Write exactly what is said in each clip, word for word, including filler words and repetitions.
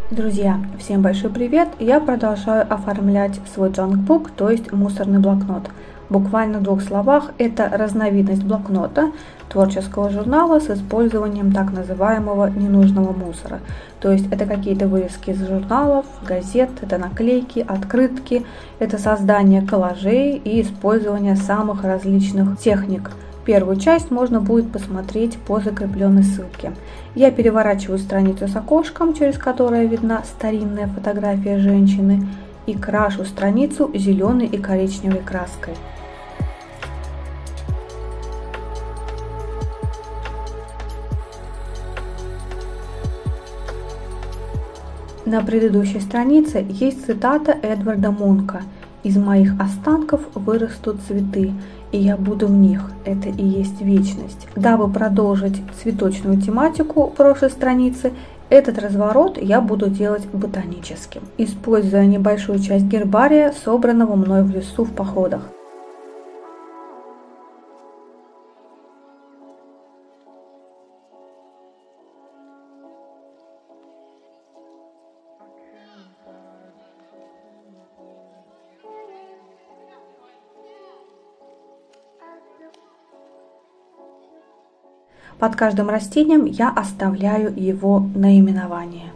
Друзья, всем большой привет! Я продолжаю оформлять свой джанкбук, то есть мусорный блокнот. Буквально в двух словах, это разновидность блокнота творческого журнала с использованием так называемого ненужного мусора. То есть это какие-то вырезки из журналов, газет, это наклейки, открытки, это создание коллажей и использование самых различных техник. Первую часть можно будет посмотреть по закрепленной ссылке. Я переворачиваю страницу с окошком, через которое видна старинная фотография женщины, и крашу страницу зеленой и коричневой краской. На предыдущей странице есть цитата Эдварда Мунка: «Из моих останков вырастут цветы, и я буду в них, это и есть вечность». Дабы продолжить цветочную тематику прошлой страницы, этот разворот я буду делать ботаническим, используя небольшую часть гербария, собранного мной в лесу в походах. Под каждым растением я оставляю его наименование.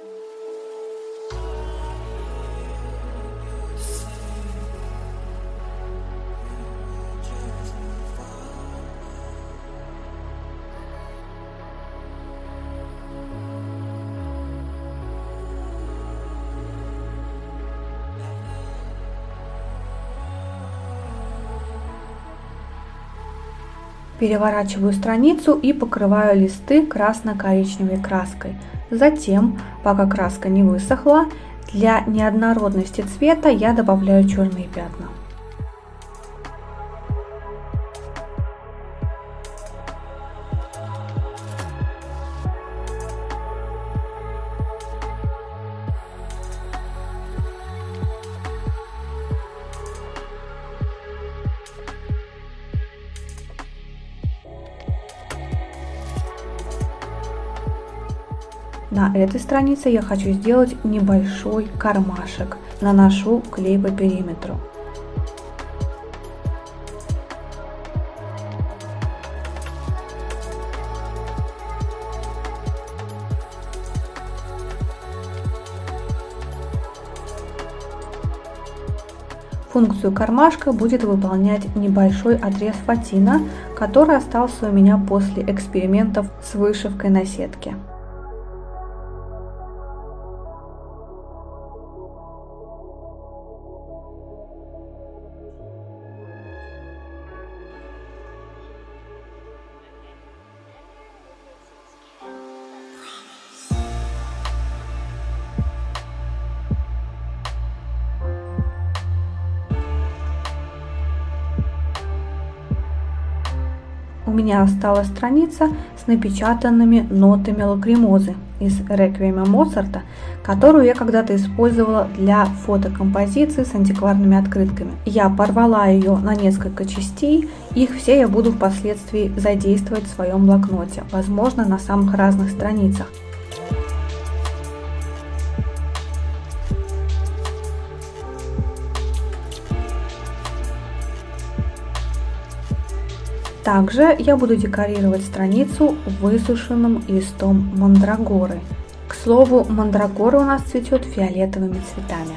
Переворачиваю страницу и покрываю листы красно-коричневой краской. Затем, пока краска не высохла, для неоднородности цвета я добавляю черные пятна. На этой странице я хочу сделать небольшой кармашек. Наношу клей по периметру. Функцию кармашка будет выполнять небольшой отрез фатина, который остался у меня после экспериментов с вышивкой на сетке. У меня осталась страница с напечатанными нотами лакримозы из реквиема Моцарта, которую я когда-то использовала для фотокомпозиции с антикварными открытками. Я порвала ее на несколько частей, их все я буду впоследствии задействовать в своем блокноте, возможно, на самых разных страницах. Также я буду декорировать страницу высушенным листом мандрагоры. К слову, мандрагора у нас цветет фиолетовыми цветами.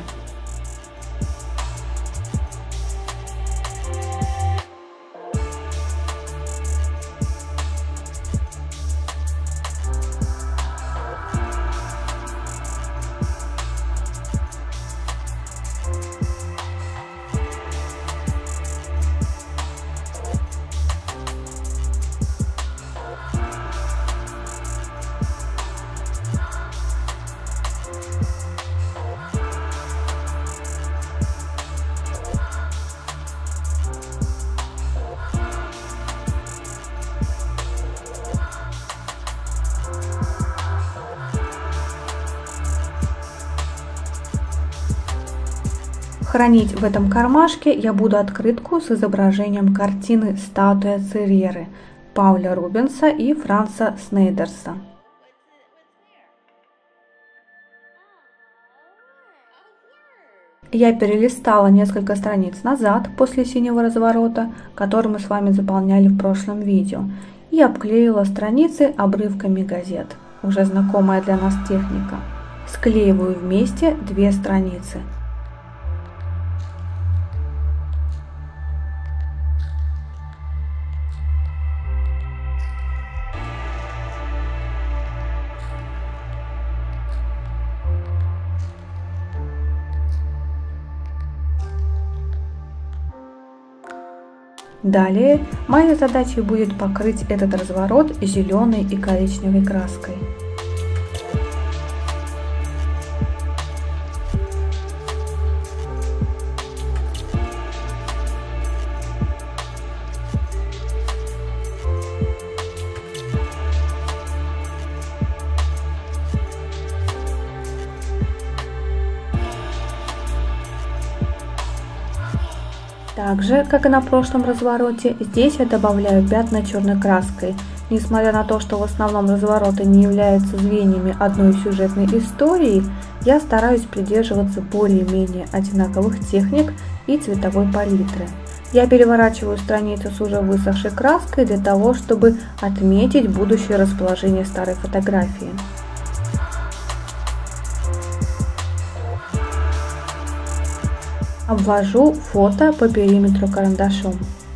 Хранить в этом кармашке я буду открытку с изображением картины «Статуя Цереры» Пауля Рубенса и Франца Снейдерса. Я перелистала несколько страниц назад после синего разворота, который мы с вами заполняли в прошлом видео, и обклеила страницы обрывками газет. Уже знакомая для нас техника. Склеиваю вместе две страницы. Далее моей задачей будет покрыть этот разворот зеленой и коричневой краской. Так же, как и на прошлом развороте, здесь я добавляю пятна черной краской. Несмотря на то, что в основном развороты не являются звеньями одной сюжетной истории, я стараюсь придерживаться более-менее одинаковых техник и цветовой палитры. Я переворачиваю страницу с уже высохшей краской для того, чтобы отметить будущее расположение старой фотографии. Обвожу фото по периметру карандашом.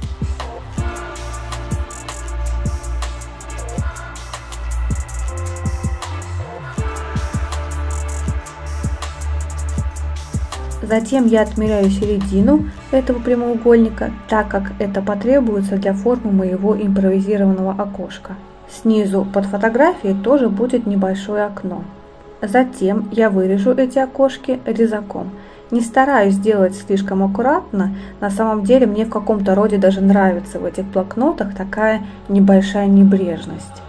Затем я отмеряю середину этого прямоугольника, так как это потребуется для формы моего импровизированного окошка. Снизу под фотографией тоже будет небольшое окно. Затем я вырежу эти окошки резаком. Не стараюсь делать слишком аккуратно, на самом деле мне в каком-то роде даже нравится в этих блокнотах такая небольшая небрежность.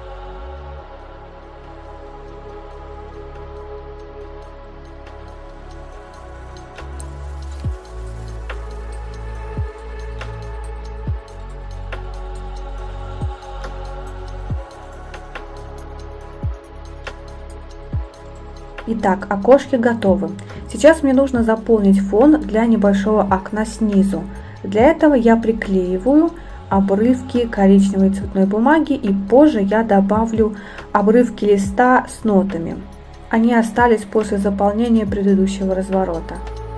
Итак, окошки готовы. Сейчас мне нужно заполнить фон для небольшого окна снизу. Для этого я приклеиваю обрывки коричневой цветной бумаги, и позже я добавлю обрывки листа с нотами. Они остались после заполнения предыдущего разворота.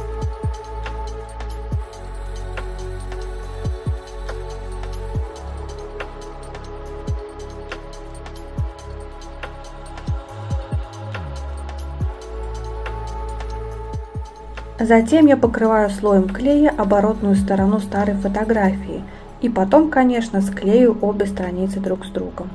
Затем я покрываю слоем клея оборотную сторону старой фотографии и потом, конечно, склею обе страницы друг с другом.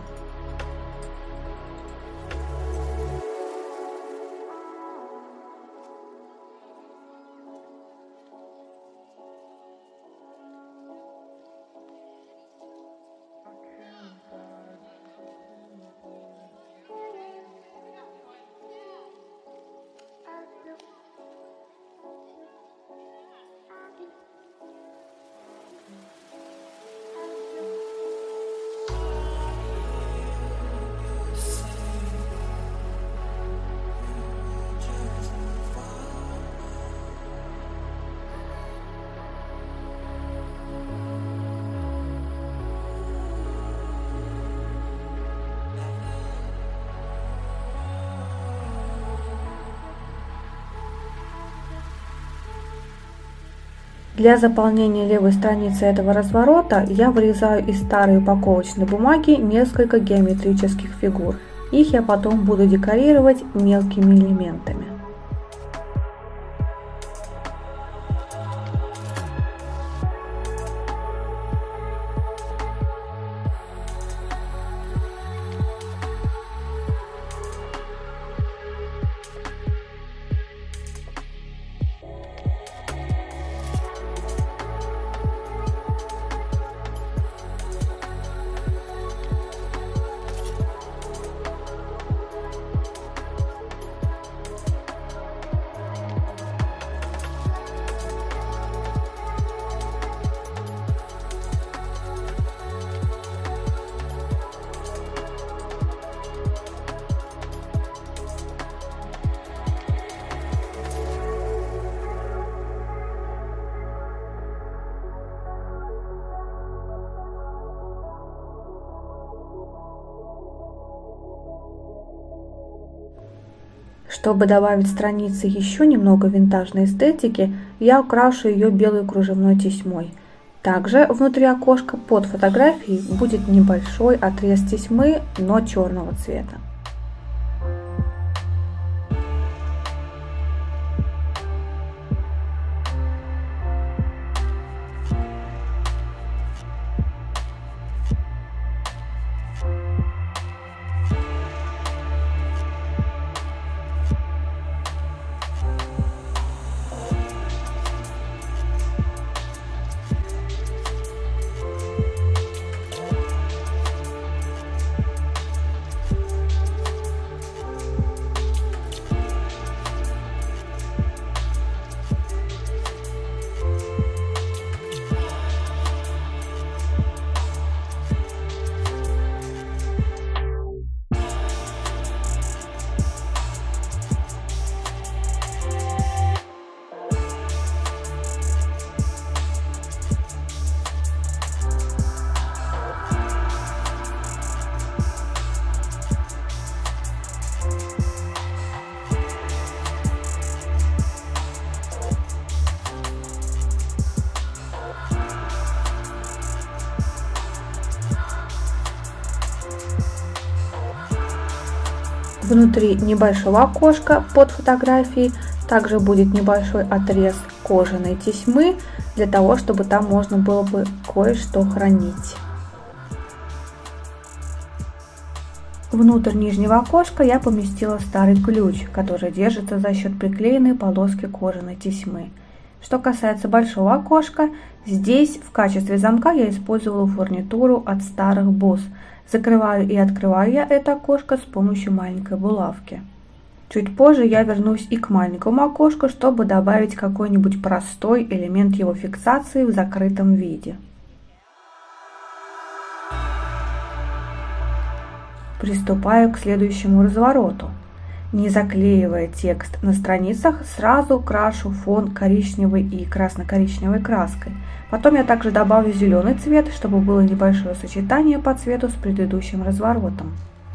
Для заполнения левой страницы этого разворота я вырезаю из старой упаковочной бумаги несколько геометрических фигур. Их я потом буду декорировать мелкими элементами. Чтобы добавить странице еще немного винтажной эстетики, я украшу ее белой кружевной тесьмой. Также внутри окошка под фотографией будет небольшой отрез тесьмы, но черного цвета. Внутри небольшого окошка под фотографией также будет небольшой отрез кожаной тесьмы, для того, чтобы там можно было бы кое-что хранить. Внутрь нижнего окошка я поместила старый ключ, который держится за счет приклеенной полоски кожаной тесьмы. Что касается большого окошка, здесь в качестве замка я использовала фурнитуру от старых бус. Закрываю и открываю я это окошко с помощью маленькой булавки. Чуть позже я вернусь и к маленькому окошку, чтобы добавить какой-нибудь простой элемент его фиксации в закрытом виде. Приступаю к следующему развороту. Не заклеивая текст на страницах, сразу крашу фон коричневой и красно-коричневой краской. Потом я также добавлю зеленый цвет, чтобы было небольшое сочетание по цвету с предыдущим разворотом.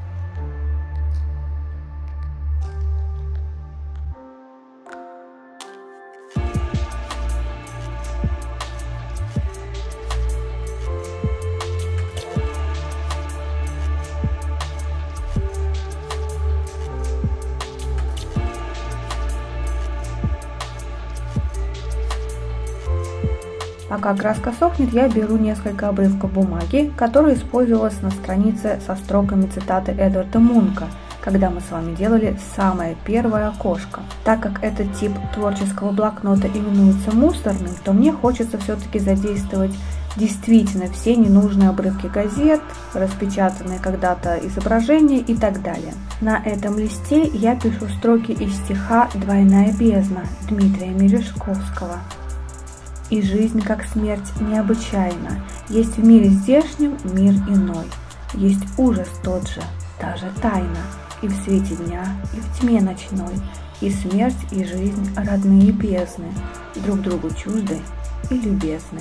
Пока краска сохнет, я беру несколько обрывков бумаги, которая использовалась на странице со строками цитаты Эдварда Мунка, когда мы с вами делали самое первое окошко. Так как этот тип творческого блокнота именуется мусорным, то мне хочется все-таки задействовать действительно все ненужные обрывки газет, распечатанные когда-то изображения и так далее. На этом листе я пишу строки из стиха «Двойная бездна» Дмитрия Мережковского. И жизнь, как смерть, необычайна. Есть в мире здешнем мир иной. Есть ужас тот же, та же тайна. И в свете дня, и в тьме ночной. И смерть, и жизнь родные бездны, друг другу чужды и любезны.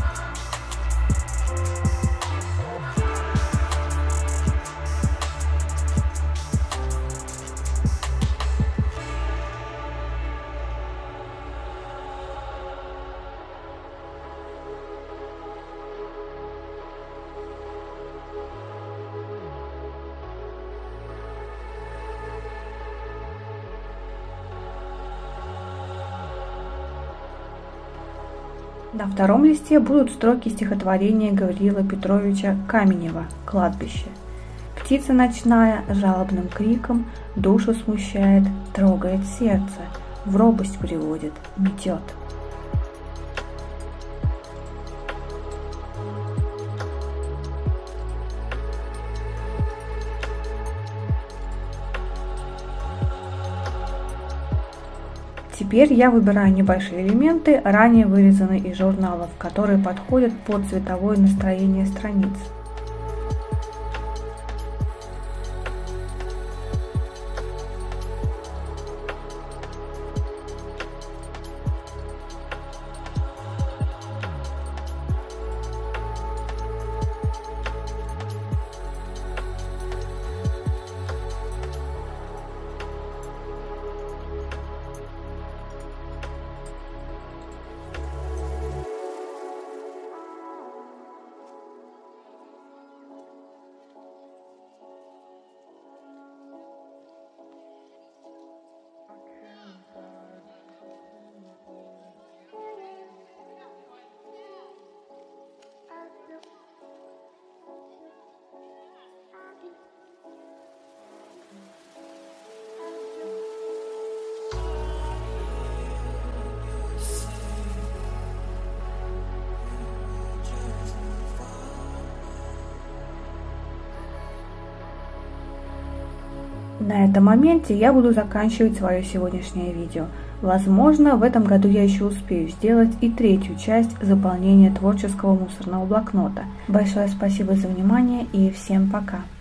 На втором листе будут строки стихотворения Гавриила Петровича Каменева «Кладбище». Птица ночная жалобным криком душу смущает, трогает сердце, в робость приводит, метет. Теперь я выбираю небольшие элементы, ранее вырезанные из журналов, которые подходят под цветовое настроение страниц. На этом моменте я буду заканчивать свое сегодняшнее видео. Возможно, в этом году я еще успею сделать и третью часть заполнения творческого мусорного блокнота. Большое спасибо за внимание и всем пока!